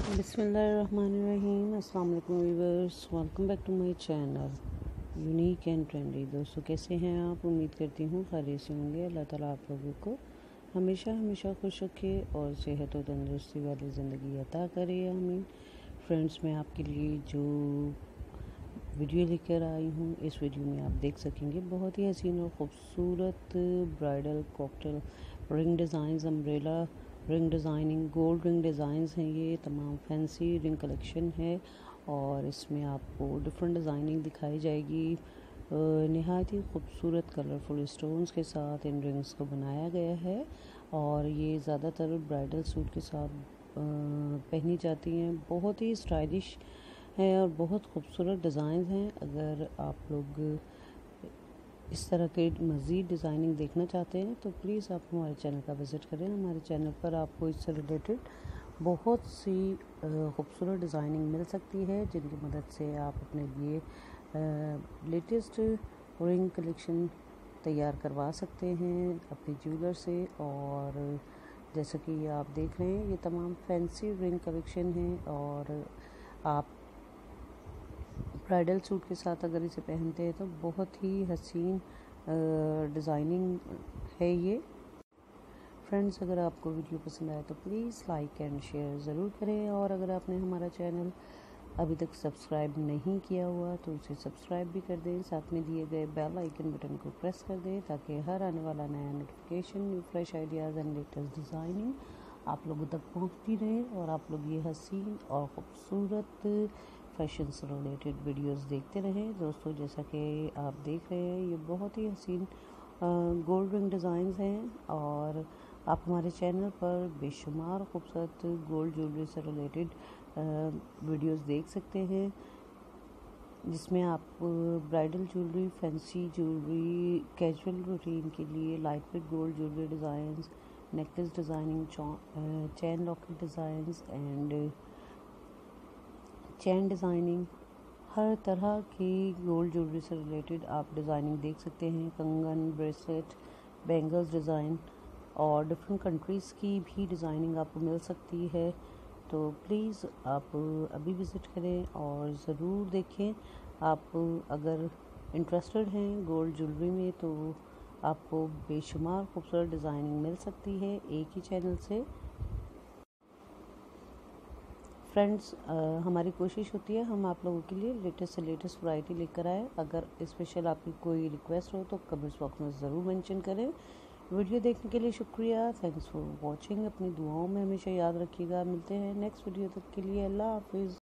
बिस्मिल्लाहिर्रहमानिर्रहीम। अस्सलाम वालेकुम viewers, welcome back to my channel unique and trendy. दोस्तों कैसे हैं आप? उम्मीद करती हूँ खैरियत से होंगे। अल्लाह ताला आप लोगों को हमेशा खुश रखे और सेहत और तंदुरुस्ती वाली ज़िंदगी अता करे, आमीन। फ्रेंड्स, मैं आपके लिए जो वीडियो लेकर आई हूँ, इस वीडियो में आप देख सकेंगे बहुत ही हसीन और ख़ूबसूरत bridal cocktail ring designs, umbrella ring designing, gold ring designs हैं। ये तमाम फैंसी रिंग कलेक्शन है और इसमें आपको डिफरेंट डिज़ाइनिंग दिखाई जाएगी। नहायत ही खूबसूरत कलरफुल स्टोन्स के साथ इन रिंग्स को बनाया गया है और ये ज़्यादातर ब्राइडल सूट के साथ पहनी जाती हैं। बहुत ही स्टाइलिश है और बहुत खूबसूरत डिज़ाइन हैं। अगर आप लोग इस तरह के मज़ीद डिज़ाइनिंग देखना चाहते हैं तो प्लीज़ आप हमारे चैनल का विज़िट करें। हमारे चैनल पर आपको इससे रिलेटेड बहुत सी खूबसूरत डिज़ाइनिंग मिल सकती है, जिनकी मदद से आप अपने लिए लेटेस्ट रिंग कलेक्शन तैयार करवा सकते हैं अपने ज्वेलर से। और जैसा कि आप देख रहे हैं, ये तमाम फैंसी रिंग कलेक्शन है और आप ब्राइडल सूट के साथ अगर इसे पहनते हैं तो बहुत ही हसीन डिज़ाइनिंग है ये। फ्रेंड्स, अगर आपको वीडियो पसंद आए तो प्लीज़ लाइक एंड शेयर ज़रूर करें और अगर आपने हमारा चैनल अभी तक सब्सक्राइब नहीं किया हुआ तो उसे सब्सक्राइब भी कर दें। साथ में दिए गए बेल आइकन बटन को प्रेस कर दें ताकि हर आने वाला नया notification, new fresh ideas and latest designing आप लोगों तक पहुंचती रहे और आप लोग ये हसीन और ख़ूबसूरत फैशन से रिलेटेड वीडियोस देखते रहें। दोस्तों, जैसा कि आप देख रहे हैं, ये बहुत ही हसीन गोल्ड रिंग डिज़ाइंस हैं और आप हमारे चैनल पर बेशुमार खूबसूरत गोल्ड ज्वेलरी से रिलेटेड वीडियोस देख सकते हैं, जिसमें आप bridal jewellery, fancy jewellery, casual routine के लिए light weight gold jewellery designs, necklace designing, chain locket designs and chain designing, हर तरह की गोल्ड ज्वेलरी से रिलेटेड आप डिज़ाइनिंग देख सकते हैं। कंगन, ब्रेसलेट, बैंगल्स डिज़ाइन और डिफरेंट कंट्रीज़ की भी डिज़ाइनिंग आपको मिल सकती है। तो प्लीज़ आप अभी विज़िट करें और ज़रूर देखें। आप अगर इंटरेस्टेड हैं गोल्ड ज्वेलरी में तो आपको बेशुमार खूबसूरत डिज़ाइनिंग मिल सकती है एक ही चैनल से। फ्रेंड्स, हमारी कोशिश होती है हम आप लोगों के लिए लेटेस्ट से लेटेस्ट वैरायटी लेकर आए। अगर स्पेशल आपकी कोई रिक्वेस्ट हो तो कमेंट्स बॉक्स में ज़रूर मेंशन करें। वीडियो देखने के लिए शुक्रिया। Thanks for watching. अपनी दुआओं में हमेशा याद रखिएगा। मिलते हैं नेक्स्ट वीडियो तक के लिए। अल्लाह हाफिज़।